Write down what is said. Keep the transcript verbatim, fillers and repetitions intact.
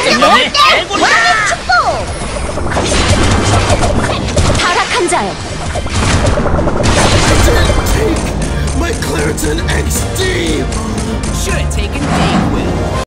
내 왕의 축복! 타락한 자여! Take my Claritin X D! Should have taken Dave with.